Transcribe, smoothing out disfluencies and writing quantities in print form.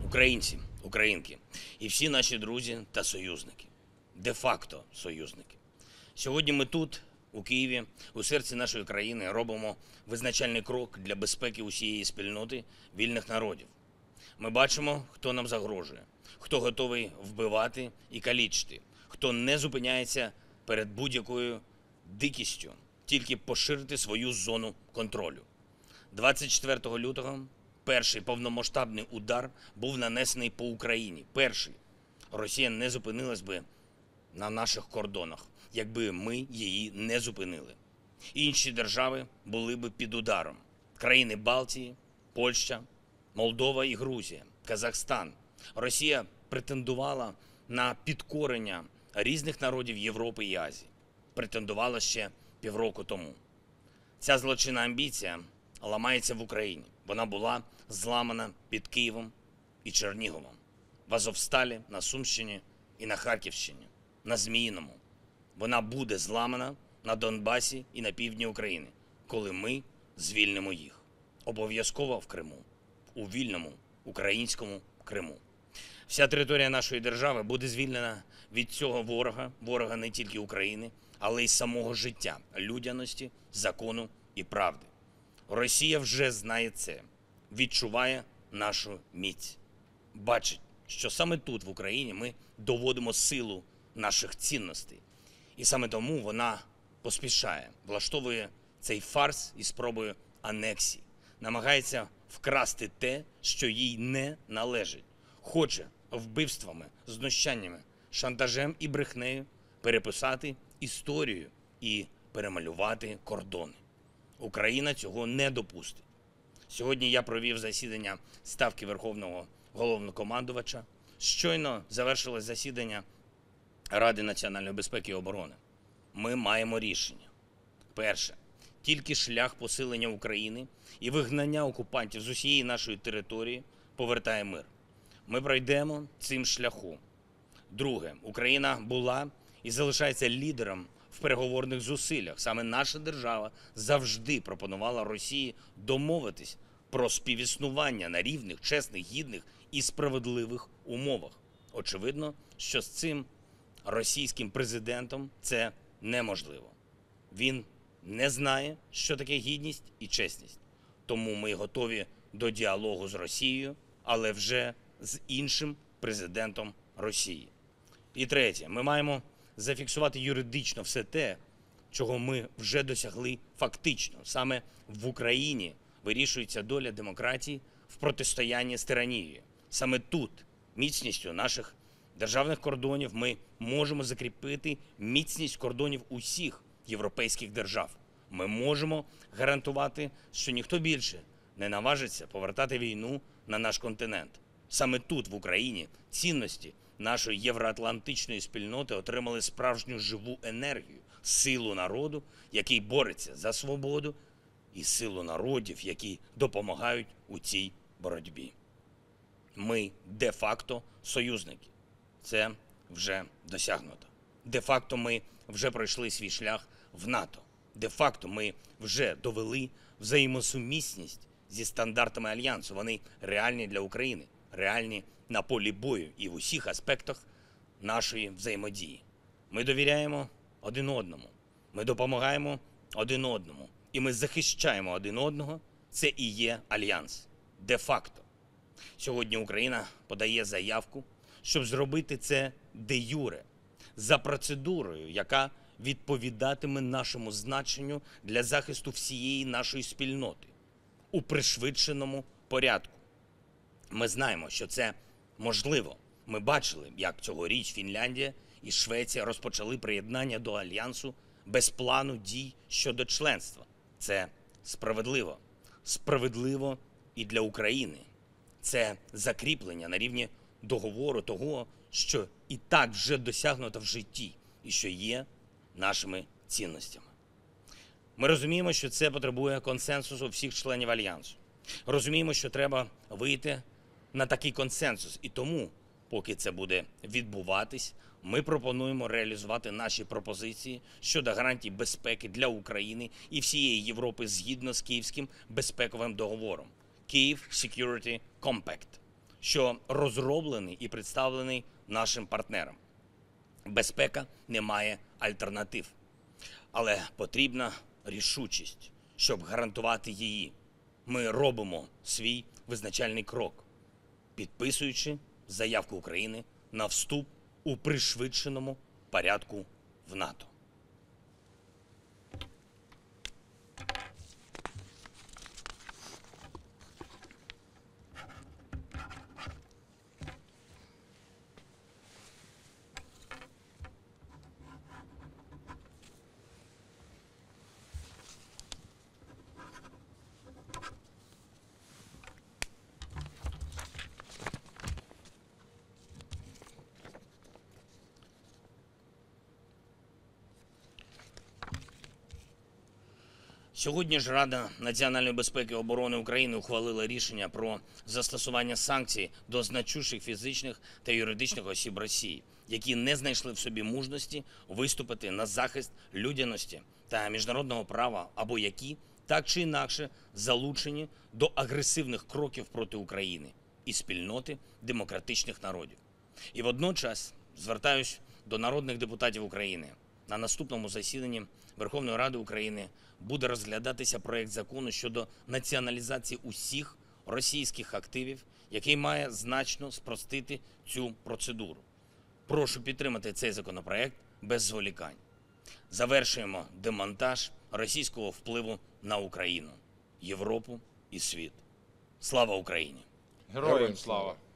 Українці, українки і всі наші друзі та союзники, де-факто союзники. Сьогодні ми тут, у Києві, у серці нашої країни, робимо визначальний крок для безпеки усієї спільноти вільних народів. Ми бачимо, хто нам загрожує, хто готовий вбивати і калічити, хто не зупиняється перед будь-якою дикістю, тільки поширити свою зону контролю. 24 лютого перший повномасштабний удар був нанесений по Україні. Перший. Росія не зупинилась би на наших кордонах, якби ми її не зупинили. Інші держави були би під ударом. Країни Балтії, Польща, Молдова і Грузія, Казахстан. Росія претендувала на підкорення різних народів Європи і Азії. Претендувала ще півроку тому. Ця злочинна амбіція ламається в Україні. Вона була зламана під Києвом і Черніговом, в Азовсталі, на Сумщині і на Харківщині, на Зміїному. Вона буде зламана на Донбасі і на півдні України, коли ми звільнимо їх. Обов'язково в Криму, у вільному українському Криму. Вся територія нашої держави буде звільнена від цього ворога не тільки України, але й самого життя, людяності, закону і правди. Росія вже знає це, відчуває нашу міць. Бачить, що саме тут, в Україні, ми доводимо силу наших цінностей. І саме тому вона поспішає, влаштовує цей фарс із спробою анексії, намагається вкрасти те, що їй не належить. Хоче вбивствами, знущаннями, шантажем і брехнею переписати історію і перемалювати кордони. Україна цього не допустить. Сьогодні я провів засідання Ставки Верховного Головнокомандувача. Щойно завершилось засідання Ради національної безпеки і оборони. Ми маємо рішення. Перше. Тільки шлях посилення України і вигнання окупантів з усієї нашої території повертає мир. Ми пройдемо цим шляхом. Друге. Україна була і залишається лідером в переговорних зусиллях. Саме наша держава завжди пропонувала Росії домовитись про співіснування на рівних, чесних, гідних і справедливих умовах. Очевидно, що з цим російським президентом це неможливо. Він не знає, що таке гідність і чесність. Тому ми готові до діалогу з Росією, але вже з іншим президентом Росії. І третє. Ми маємо зафіксувати юридично все те, чого ми вже досягли фактично. Саме в Україні вирішується доля демократії в протистоянні з тиранією. Саме тут, міцністю наших державних кордонів, ми можемо закріпити міцність кордонів усіх європейських держав. Ми можемо гарантувати, що ніхто більше не наважиться повертати війну на наш континент. Саме тут, в Україні, цінності нашої євроатлантичної спільноти отримали справжню живу енергію, силу народу, який бореться за свободу, і силу народів, які допомагають у цій боротьбі. Ми де-факто союзники. Це вже досягнуто. Де-факто ми вже пройшли свій шлях в НАТО. Де-факто ми вже довели взаємосумісність зі стандартами Альянсу. Вони реальні для України, реальні на полі бою і в усіх аспектах нашої взаємодії. Ми довіряємо один одному, ми допомагаємо один одному, і ми захищаємо один одного. Це і є Альянс. Де-факто. Сьогодні Україна подає заявку, щоб зробити це де-юре, за процедурою, яка відповідатиме нашому значенню для захисту всієї нашої спільноти у пришвидшеному порядку. Ми знаємо, що це можливо. Ми бачили, як цьогоріч Фінляндія і Швеція розпочали приєднання до Альянсу без плану дій щодо членства. Це справедливо. Справедливо і для України. Це закріплення на рівні договору того, що і так вже досягнуто в житті і що є нашими цінностями. Ми розуміємо, що це потребує консенсусу всіх членів Альянсу. Розуміємо, що треба вийти на такий консенсус. І тому, поки це буде відбуватись, ми пропонуємо реалізувати наші пропозиції щодо гарантій безпеки для України і всієї Європи згідно з Київським безпековим договором. Kyiv Security Compact. що розроблений і представлений нашим партнерам. Безпека не має альтернатив, але потрібна рішучість, щоб гарантувати її. Ми робимо свій визначальний крок, підписуючи заявку України на вступ у пришвидшеному порядку в НАТО. Сьогодні ж Рада національної безпеки і оборони України ухвалила рішення про застосування санкцій до значущих фізичних та юридичних осіб Росії, які не знайшли в собі мужності виступити на захист людяності та міжнародного права, або які так чи інакше залучені до агресивних кроків проти України і спільноти демократичних народів. І водночас звертаюсь до народних депутатів України. На наступному засіданні Верховної Ради України буде розглядатися проект закону щодо націоналізації усіх російських активів, який має значно спростити цю процедуру. Прошу підтримати цей законопроект без зволікань. Завершуємо демонтаж російського впливу на Україну, Європу і світ. Слава Україні! Героям слава!